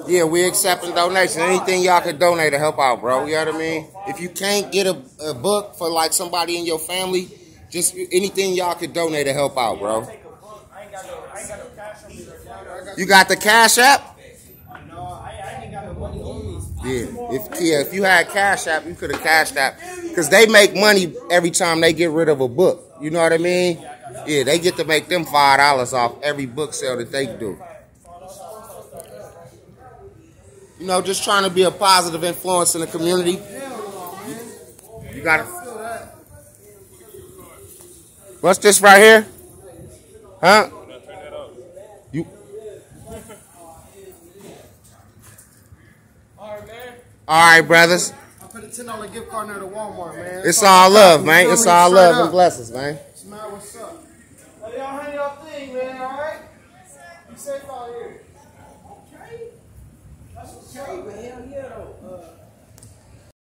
Yeah, we accepting donations. Anything y'all can donate to help out, bro. You know what I mean? If you can't get a book for like somebody in your family, just anything y'all could donate to help out, bro. You got the Cash App? Yeah, if you had Cash App, you could have cashed App. Because they make money every time they get rid of a book. You know what I mean? Yeah, they get to make them $5 off every book sale that they do. You know, just trying to be a positive influence in the community. You got it. What's this right here? Huh? You. All right, brothers. I put a $10 gift card near the Walmart, man. It's all love, man. It's all love and blessings, man. Smile, what's up? Hey, y'all hang y'all thing, man, all right? Be safe out here.